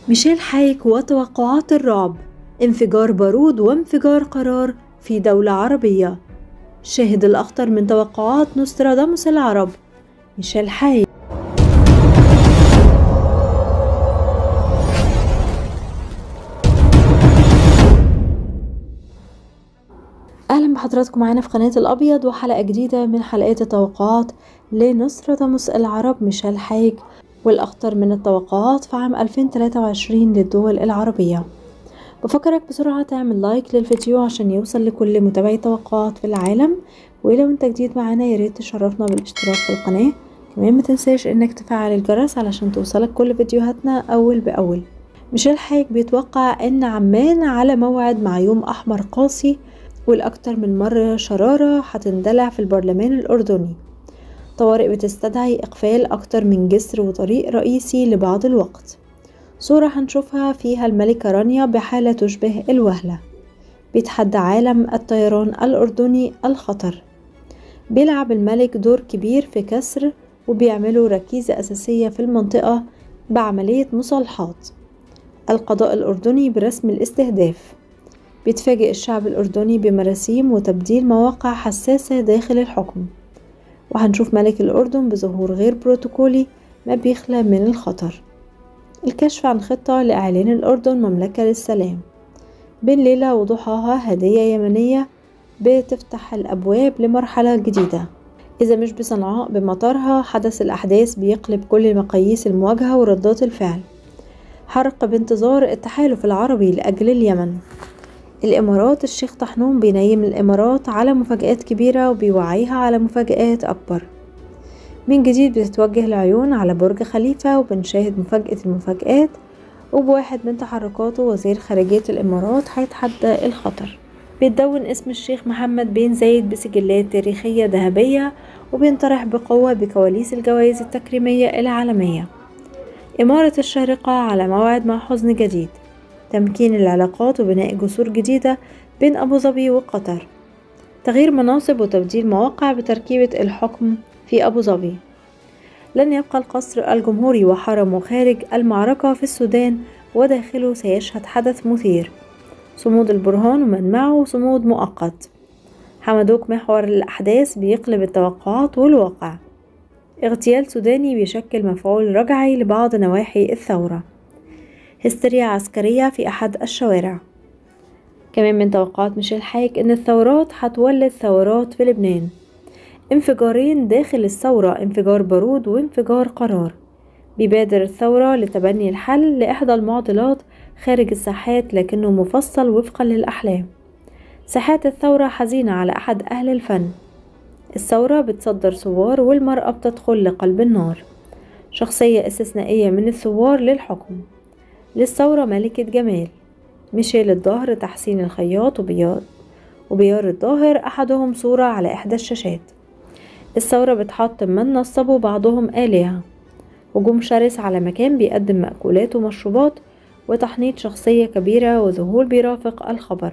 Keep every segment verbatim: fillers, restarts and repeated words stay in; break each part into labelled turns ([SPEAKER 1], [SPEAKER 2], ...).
[SPEAKER 1] ميشيل حايك وتوقعات الرعب، انفجار بارود وانفجار قرار في دولة عربية. شاهد الأخطر من توقعات نوستراداموس العرب ميشيل حايك. أهلا بحضراتكم معانا في قناة الأبيض وحلقة جديدة من حلقات التوقعات لنوستراداموس العرب ميشيل حايك والأخطر من التوقعات في عام ألفين وثلاثة وعشرين للدول العربية. بفكرك بسرعة تعمل لايك للفيديو عشان يوصل لكل متابعي توقعات في العالم، ولو انت جديد معانا ياريت تشرفنا بالاشتراك في القناة. كمان متنساش انك تفعل الجرس علشان توصلك كل فيديوهاتنا اول باول. ميشيل حايك بيتوقع ان عمان على موعد مع يوم احمر قاسي، والاكتر من مرة شرارة هتندلع في البرلمان الاردني. طوارئ بتستدعي اقفال اكتر من جسر وطريق رئيسي لبعض الوقت. صورة هنشوفها فيها الملكة رانيا بحالة تشبه الوهلة. بيتحدى عالم الطيران الأردني الخطر. بيلعب الملك دور كبير في كسر وبيعملوا ركيزة أساسية في المنطقة بعملية مصالحات. القضاء الأردني برسم الاستهداف. بيتفاجئ الشعب الأردني بمراسيم وتبديل مواقع حساسة داخل الحكم. وهنشوف ملك الأردن بظهور غير بروتوكولي ما بيخلى من الخطر. الكشف عن خطة لإعلان الأردن مملكة للسلام. بين ليلة وضحاها هدية يمنية بتفتح الأبواب لمرحلة جديدة. إذا مش بصنعاء بمطارها حدث الأحداث بيقلب كل مقاييس المواجهة وردات الفعل. حرق بانتظار التحالف العربي لأجل اليمن. الإمارات الشيخ طحنون بينيم الإمارات على مفاجآت كبيرة وبيوعيها على مفاجآت أكبر. من جديد بتتوجه العيون على برج خليفة وبنشاهد مفاجأة المفاجآت، وبواحد من تحركاته وزير خارجية الإمارات هيتحدى الخطر. بيتدون اسم الشيخ محمد بن زايد بسجلات تاريخية ذهبية وبينطرح بقوة بكواليس الجوائز التكريمية العالمية. إمارة الشارقة على موعد مع حزن جديد. تمكين العلاقات وبناء جسور جديدة بين أبو ظبي وقطر. تغيير مناصب وتبديل مواقع بتركيبة الحكم في أبو ظبي. لن يبقى القصر الجمهوري وحرمه خارج المعركة في السودان، وداخله سيشهد حدث مثير. صمود البرهان ومن معه صمود مؤقت. حمدوك محور الأحداث بيقلب التوقعات والواقع. اغتيال سوداني بيشكل مفعول رجعي لبعض نواحي الثورة. هستيريا عسكرية في أحد الشوارع. كمان من توقعات ميشيل حايك إن الثورات هتولد ثورات في لبنان. انفجارين داخل الثورة، انفجار بارود وانفجار قرار. بيبادر الثورة لتبني الحل لإحدى المعضلات خارج الساحات لكنه مفصل وفقا للأحلام. ساحات الثورة حزينة على أحد أهل الفن. الثورة بتصدر ثوار والمرأة بتدخل لقلب النار. شخصية استثنائية من الثوار للحكم. للثورة ملكة جمال. ميشيل الظاهر تحسين الخياط وبيار وبيار الظاهر أحدهم صورة على إحدى الشاشات. الثورة بتحطم من نصبوا بعضهم آلهة. هجوم شرس على مكان بيقدم مأكولات ومشروبات وتحنيط شخصية كبيرة وذهول بيرافق الخبر.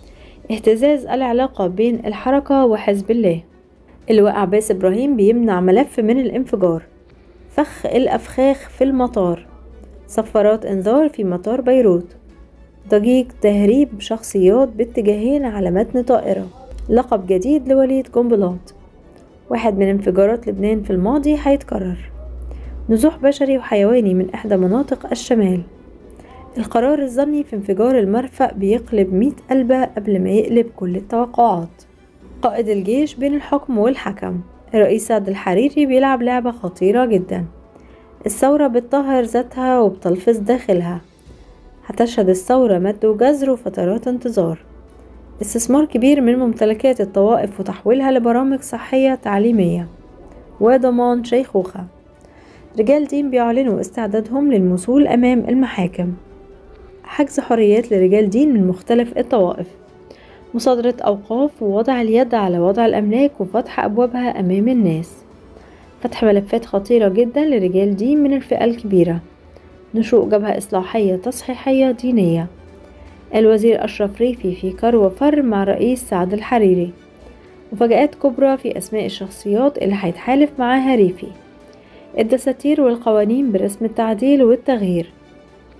[SPEAKER 1] اهتزاز العلاقة بين الحركة وحزب الله. اللواء عباس إبراهيم بيمنع ملف من الانفجار. فخ الأفخاخ في المطار. صفارات انذار في مطار بيروت. ضجيج تهريب شخصيات باتجاهين على متن طائرة. لقب جديد لوليد قنبلات. واحد من انفجارات لبنان في الماضي هيتكرر. نزوح بشري وحيواني من إحدى مناطق الشمال. القرار الظني في انفجار المرفأ بيقلب مئة قلبة قبل ما يقلب كل التوقعات. قائد الجيش بين الحكم والحكم. الرئيس سعد الحريري بيلعب لعبة خطيرة جدا. الثورة بتطهر ذاتها وبتلفظ داخلها. هتشهد الثورة مد وجزر وفترات انتظار. استثمار كبير من ممتلكات الطوائف وتحويلها لبرامج صحية تعليمية وضمان شيخوخة. رجال دين بيعلنوا استعدادهم للمثول أمام المحاكم. حجز حريات لرجال دين من مختلف الطوائف. مصادرة أوقاف ووضع اليد على وضع الأملاك وفتح أبوابها أمام الناس. فتح ملفات خطيرة جدا لرجال دين من الفئة الكبيرة. نشوء جبهة إصلاحية تصحيحية دينية. الوزير أشرف ريفي في كر وفر مع رئيس سعد الحريري. مفاجآت كبرى في أسماء الشخصيات اللي هيتحالف معاها ريفي. الدساتير والقوانين برسم التعديل والتغيير.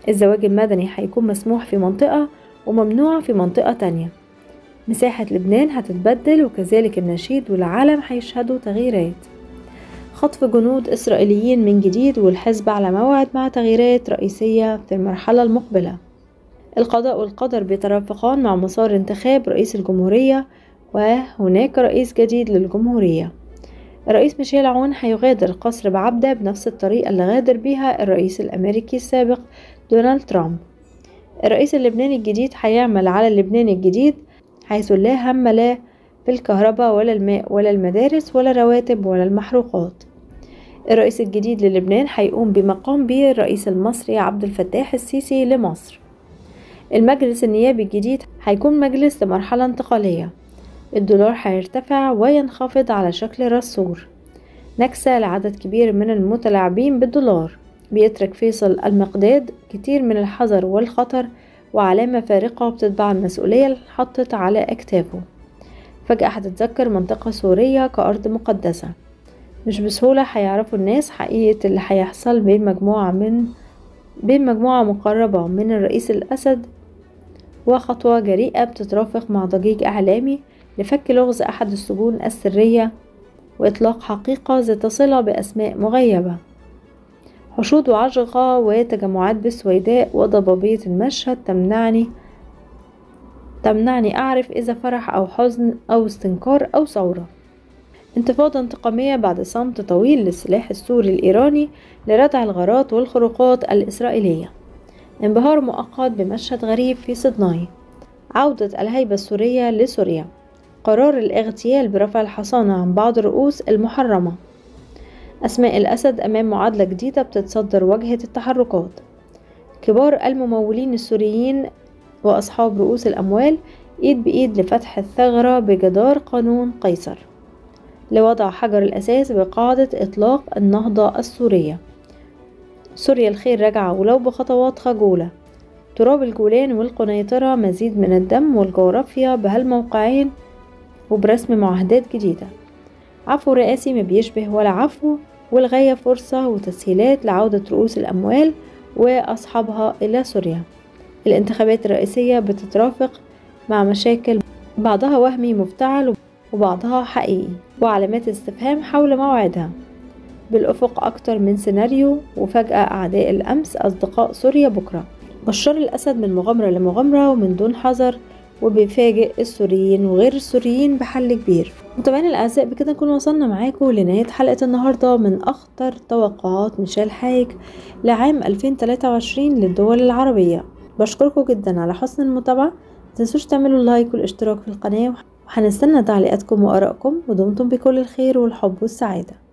[SPEAKER 1] الزواج المدني هيكون مسموح في منطقة وممنوع في منطقة تانية. مساحة لبنان هتتبدل وكذلك النشيد والعالم هيشهدوا تغييرات. خطف جنود إسرائيليين من جديد والحزب على موعد مع تغييرات رئيسية في المرحلة المقبلة. القضاء والقدر بيترافقان مع مسار انتخاب رئيس الجمهورية وهناك رئيس جديد للجمهورية. الرئيس ميشيل عون هيغادر قصر بعبدة بنفس الطريقة اللي غادر بيها الرئيس الأمريكي السابق دونالد ترامب. الرئيس اللبناني الجديد هيعمل على اللبنان الجديد حيث لا هم لا في الكهرباء ولا الماء ولا المدارس ولا الرواتب ولا المحروقات. الرئيس الجديد للبنان هيقوم بما قام به الرئيس المصري عبد الفتاح السيسي لمصر. المجلس النيابي الجديد هيكون مجلس لمرحلة انتقالية. الدولار هيرتفع وينخفض على شكل رسور. نكسة لعدد كبير من المتلاعبين بالدولار. بيترك فيصل المقداد كتير من الحذر والخطر وعلامة فارقة بتتبع المسؤولية اللي حطت على أكتافه. فجأة هتتذكر منطقة سورية كأرض مقدسة. مش بسهولة هيعرفوا الناس حقيقة اللي هيحصل بين مجموعة من بين مجموعة مقربة من الرئيس الأسد، وخطوة جريئة بتترافق مع ضجيج إعلامي لفك لغز أحد السجون السرية وإطلاق حقيقة ذات صلة بأسماء مغيبة. حشود وعجقة وتجمعات بالسويداء وضبابية المشهد تمنعني تمنعني أعرف إذا فرح أو حزن أو استنكار أو ثورة. انتفاضة انتقامية بعد صمت طويل للسلاح السوري الإيراني لردع الغارات والخروقات الإسرائيلية. انبهار مؤقت بمشهد غريب في صدناي. عودة الهيبة السورية لسوريا. قرار الاغتيال برفع الحصانة عن بعض الرؤوس المحرمة. أسماء الأسد أمام معادلة جديدة بتتصدر واجهة التحركات. كبار الممولين السوريين وأصحاب رؤوس الأموال إيد بإيد لفتح الثغرة بجدار قانون قيصر لوضع حجر الأساس بقاعدة إطلاق النهضة السورية. سوريا الخير رجع ولو بخطوات خجولة. تراب الجولان والقنيطرة مزيد من الدم والجغرافيا بهالموقعين وبرسم معاهدات جديدة. عفو رئاسي ما بيشبه ولا عفو، والغاية فرصة وتسهيلات لعودة رؤوس الأموال وأصحابها إلى سوريا. الانتخابات الرئاسية بتترافق مع مشاكل بعضها وهمي مفتعل وبعضها حقيقي وعلامات استفهام حول موعدها. بالأفق أكتر من سيناريو، وفجأة أعداء الأمس أصدقاء سوريا بكرة. بشار الأسد من مغامرة لمغامرة ومن دون حذر، وبيفاجئ السوريين وغير السوريين بحل كبير. متابعينا الأعزاء، بكده نكون وصلنا معاكم لنهاية حلقة النهاردة من أخطر توقعات ميشيل حايك لعام ألفين وثلاثة وعشرين للدول العربية. بشكركم جدا على حسن المتابعة. متنسوش تعملوا لايك والاشتراك في القناة، وهنستنى تعليقاتكم وآرائكم، ودمتم بكل الخير والحب والسعادة.